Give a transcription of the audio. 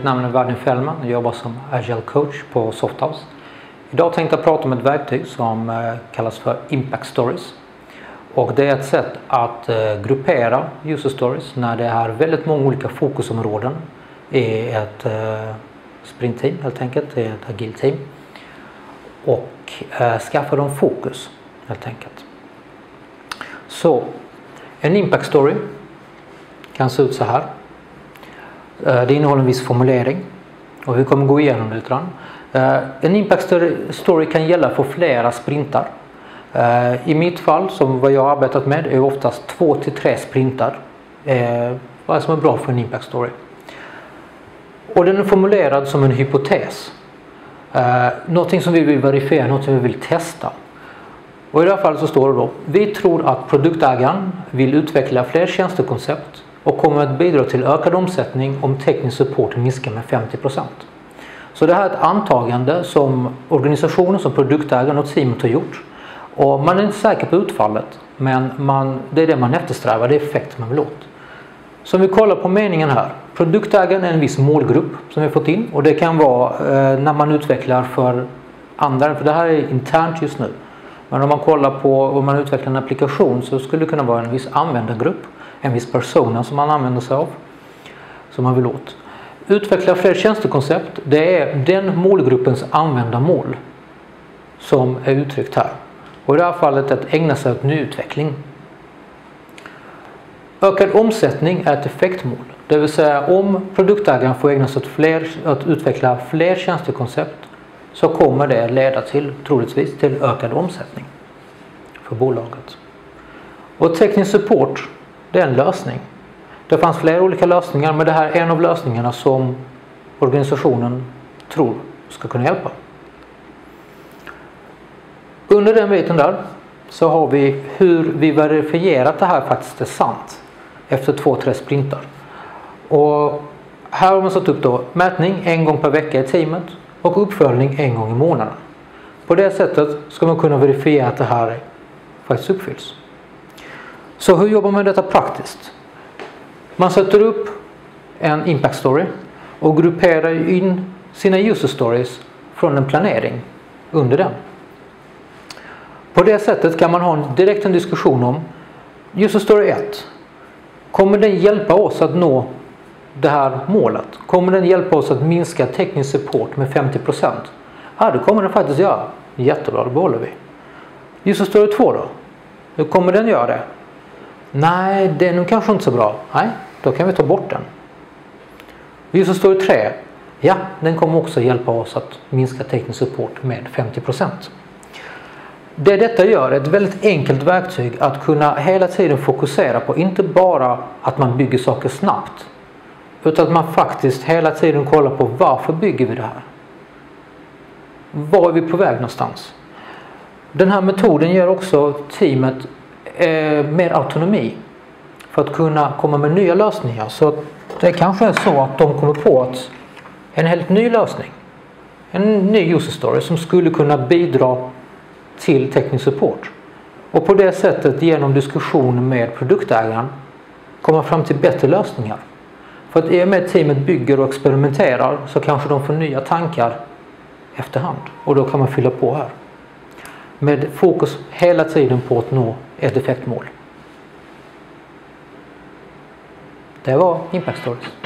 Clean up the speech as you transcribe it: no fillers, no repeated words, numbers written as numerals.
Mitt namn är Vadim Fällman och jobbar som Agile Coach på Softhouse. Idag tänkte jag prata om ett verktyg som kallas för Impact Stories. Och det är ett sätt att gruppera user stories när det är väldigt många olika fokusområden i ett sprintteam, helt enkelt, i ett agilt team. Och skaffa dem fokus, helt enkelt. Så en Impact Story kan se ut så här. Det innehåller en viss formulering och vi kommer gå igenom det lite grann. En Impact Story kan gälla för flera sprintar. I mitt fall, som vad jag har arbetat med, är oftast 2 till 3 sprintar. Vad som är bra för en Impact Story. Och den är formulerad som en hypotes. Någonting som vi vill verifiera, något som vi vill testa. Och i det här fallet så står det då: vi tror att produktägaren vill utveckla fler tjänstekoncept och kommer att bidra till ökad omsättning om teknisk support minskar med 50%. Så det här är ett antagande som organisationen, som produktägaren och teamet har gjort. Och man är inte säker på utfallet, men det är det man eftersträvar, det är effekt man vill åt. Så om vi kollar på meningen här. Produktägaren är en viss målgrupp som vi har fått in. Och det kan vara när man utvecklar för andra, för det här är internt just nu. Men om man kollar på om man utvecklar en applikation så skulle det kunna vara en viss användargrupp. En viss persona som man använder sig av. Som man vill åt. Utveckla fler tjänstekoncept, det är den målgruppens användarmål som är uttryckt här. Och i det här fallet att ägna sig åt nyutveckling. Ökad omsättning är ett effektmål. Det vill säga om produktägaren får ägna sig åt att utveckla fler tjänstekoncept så kommer det leda till, troligtvis, till ökad omsättning för bolaget. Och teknisk support, det är en lösning. Det fanns flera olika lösningar, men det här är en av lösningarna som organisationen tror ska kunna hjälpa. Under den biten där så har vi hur vi verifierar att det här faktiskt är sant efter 2-3 sprintar. Och här har man satt upp då mätning 1 gång per vecka i teamet och uppföljning 1 gång i månaden. På det sättet ska man kunna verifiera att det här faktiskt uppfylls. Så hur jobbar man med detta praktiskt? Man sätter upp en Impact Story och grupperar in sina user stories från en planering under den. På det sättet kan man ha direkt en diskussion om user story 1. Kommer den hjälpa oss att nå det här målet? Kommer den hjälpa oss att minska teknisk support med 50%? Ja, det kommer den faktiskt göra. Jättebra, det behåller vi. User story 2 då? Hur kommer den göra det? Nej, det är nog kanske inte så bra. Nej, då kan vi ta bort den. User story 3. Ja, den kommer också hjälpa oss att minska teknisk support med 50%. Det detta gör är ett väldigt enkelt verktyg att kunna hela tiden fokusera på, inte bara att man bygger saker snabbt, utan att man faktiskt hela tiden kollar på varför bygger vi det här? Var är vi på väg någonstans? Den här metoden ger också teamet mer autonomi för att kunna komma med nya lösningar. Så det kanske är så att de kommer på en helt ny lösning. En ny user story som skulle kunna bidra till teknisk support. Och på det sättet genom diskussion med produktägaren komma fram till bättre lösningar. För att i och med teamet bygger och experimenterar så kanske de får nya tankar efterhand. Och då kan man fylla på här. Med fokus hela tiden på att nå ett effektmål. Det var Impact Stories.